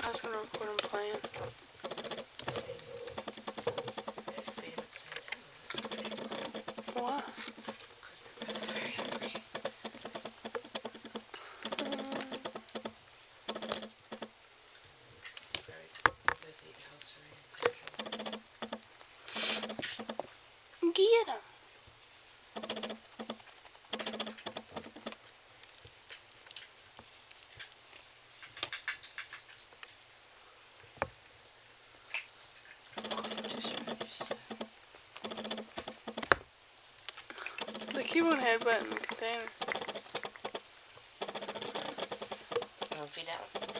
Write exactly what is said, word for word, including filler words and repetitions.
I was gonna record him playing. What? Because they're both very hungry. Very, both eat healthily and Get him. They keep on headbutting the container. You want to feed that one?